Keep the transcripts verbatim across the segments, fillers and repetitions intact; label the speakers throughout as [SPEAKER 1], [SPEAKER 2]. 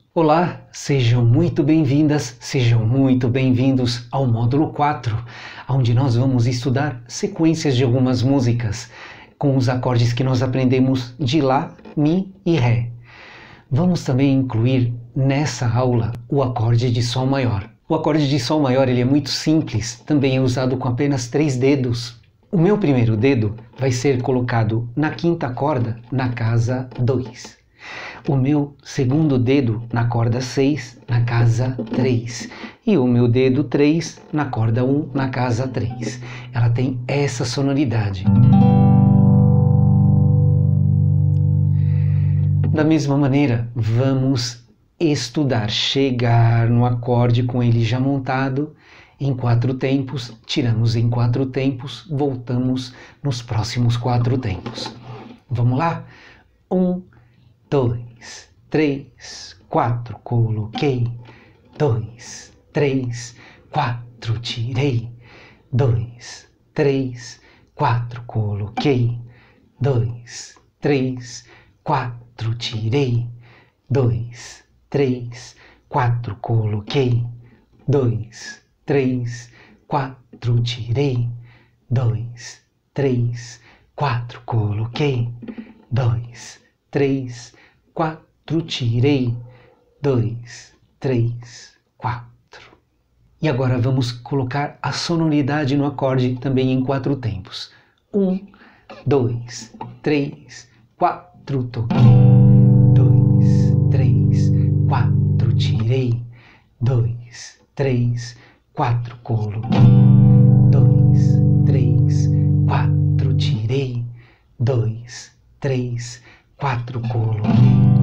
[SPEAKER 1] Olá, sejam muito bem-vindas, sejam muito bem-vindos ao módulo quatro, onde nós vamos estudar sequências de algumas músicas com os acordes que nós aprendemos de Lá, Mi e Ré. Vamos também incluir nessa aula o acorde de Sol maior. O acorde de Sol maior ele é muito simples, também é usado com apenas três dedos. O meu primeiro dedo vai ser colocado na quinta corda, na casa dois. O meu segundo dedo na corda seis, na casa três. E o meu dedo três na corda um, na casa três. Ela tem essa sonoridade. Da mesma maneira, vamos estudar, chegar no acorde com ele já montado em quatro tempos, tiramos em quatro tempos, voltamos nos próximos quatro tempos. Vamos lá? Um, dois, três, quatro, coloquei. Dois, três, quatro, tirei. Dois, três, quatro, coloquei. Dois, três, quatro, tirei. Dois, três, quatro, coloquei. Dois, três, quatro, tirei. Dois, três, quatro, coloquei. Dois, três, quatro, tirei. Dois, três, quatro. E agora vamos colocar a sonoridade no acorde também em quatro tempos. Um, dois, três, quatro, toquei. Dois, três, quatro, tirei. Dois, três, quatro, coloquei. Dois, três, quatro, tirei. Dois, três, quatro, coloquei.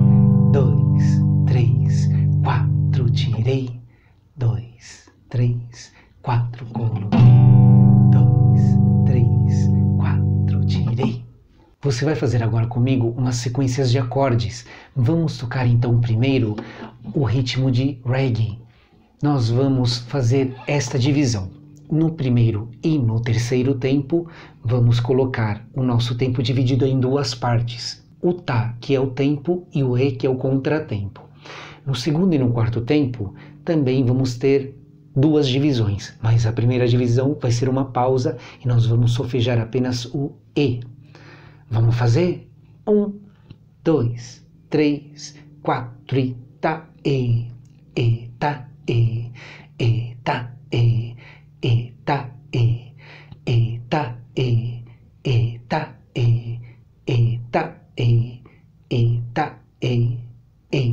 [SPEAKER 1] Dois, três, quatro, tirei. Dois, três, quatro, coloquei. Dois, três, quatro, tirei. Você vai fazer agora comigo umas sequências de acordes. Vamos tocar então primeiro o ritmo de reggae. Nós vamos fazer esta divisão. No primeiro e no terceiro tempo, vamos colocar o nosso tempo dividido em duas partes. O Tá, que é o tempo, e o Ré, que é o contratempo. No segundo e no quarto tempo, também vamos ter duas divisões, mas a primeira divisão vai ser uma pausa e nós vamos solfejar apenas o E. Vamos fazer? Um, dois, três, quatro, e tá, e, e, tá, e, e, tá, e, e, tá, e, e, tá, e, e, tá, e, e, tá, e, e, tá, e, e.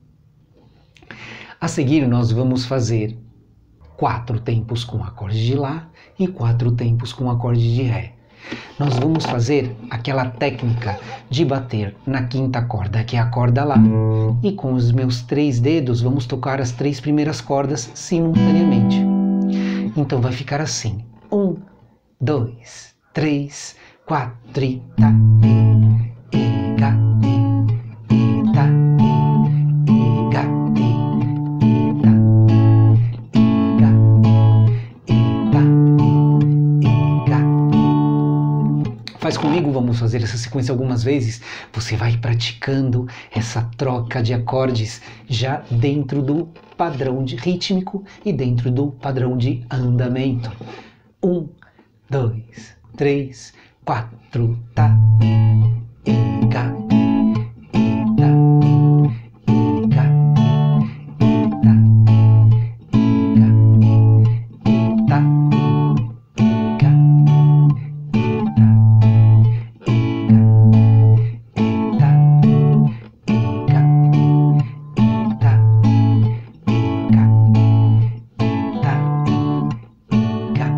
[SPEAKER 1] A seguir nós vamos fazer quatro tempos com acorde de Lá e quatro tempos com acorde de Ré. Nós vamos fazer aquela técnica de bater na quinta corda, que é a corda Lá, e com os meus três dedos vamos tocar as três primeiras cordas simultaneamente. Então vai ficar assim: um, dois, três, quatro, e tá, e, e, ga, e, e, tá, e, e, ga, e, e, tá, e, ga, e, tá, e, ga. Faz comigo, vamos fazer essa sequência algumas vezes. Você vai praticando essa troca de acordes já dentro do padrão de rítmico e dentro do padrão de andamento. Um, dois, três, quatro, tá, e, e, ga, e, tá, e, ga, e, tá, e, ga, e, tá, e, ga, e, tá, e, ga, e, tá, e, ga, e, tá, e, ga, e, tá, e, ga.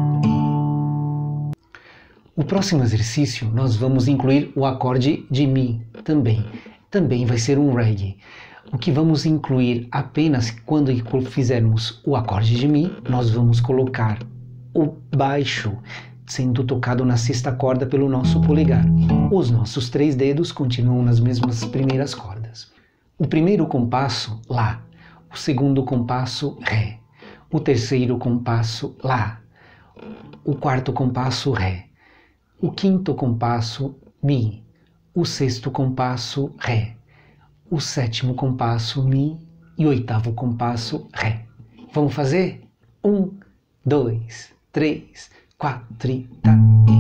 [SPEAKER 1] O próximo exercício nós vamos incluir o acorde de Mi também. Também vai ser um reggae. O que vamos incluir apenas quando fizermos o acorde de Mi, nós vamos colocar o baixo sendo tocado na sexta corda pelo nosso polegar. Os nossos três dedos continuam nas mesmas primeiras cordas. O primeiro compasso, Lá. O segundo compasso, Ré. O terceiro compasso, Lá. O quarto compasso, Ré. O quinto compasso, Mi. O sexto compasso, Ré. O sétimo compasso, Mi. e oitavo compasso, Ré. Vamos fazer? Um, dois, três, quatro e tá.